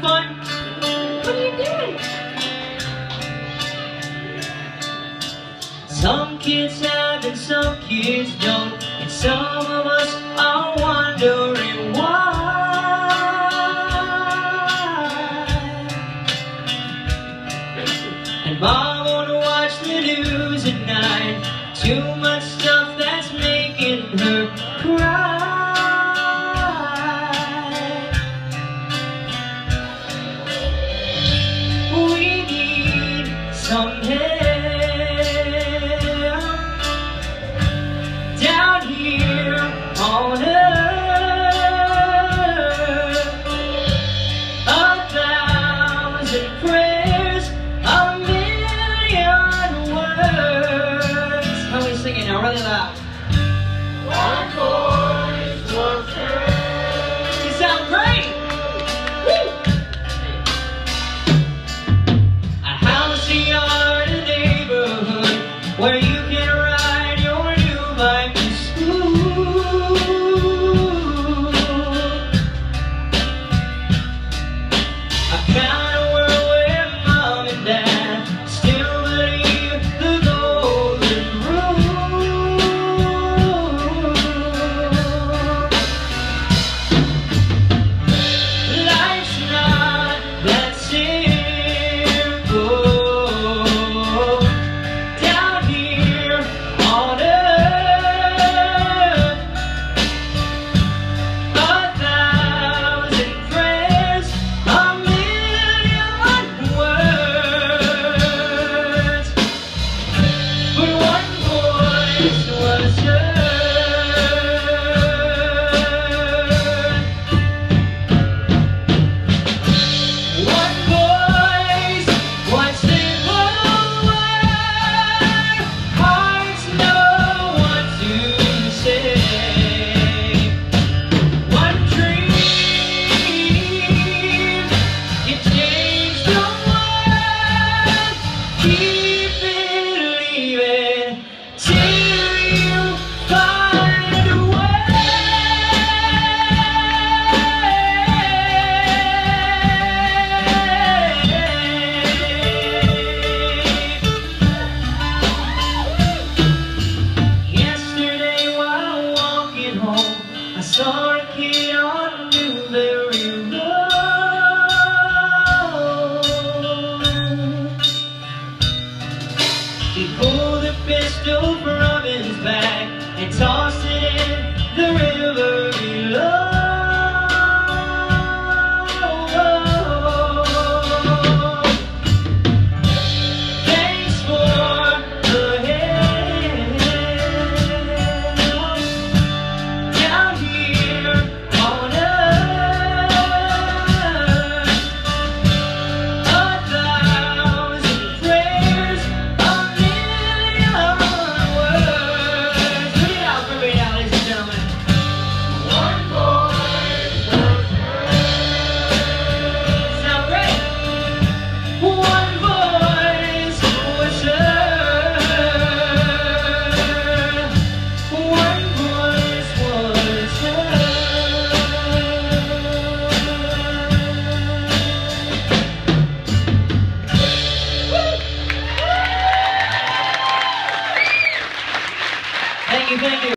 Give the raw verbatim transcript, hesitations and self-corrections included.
fun. What are you doing? Some kids have and some kids don't, and some of us are wondering why. And Mom won't watch the news at night. Too much stuff that's making her cry. We need some help down here on earth. A thousand prayers, a million words. How are we singing now? Really loud. One voice was heard. You sound great. Woo! A house, a yard, a neighborhood where you can ride your new bike to school. A kind of world where Mom and Dad still believe the golden rule. Life's not that simple down here on earth. A thousand prayers, a million words, but one voice was heard. One voice, one simple word, hearts know what to say. One dream, it changed the world. Keep believing till you find a way. Yesterday while walking home, I saw a kid on Newberry Road. He pulled a pistol from his back and tossed it in the river below. Thanks for the help down here on earth. A thousand prayers, a million words. Put it out for me now, ladies and gentlemen. One voice was heard. Sound great? One voice was heard. One voice was heard. Thank you, thank you.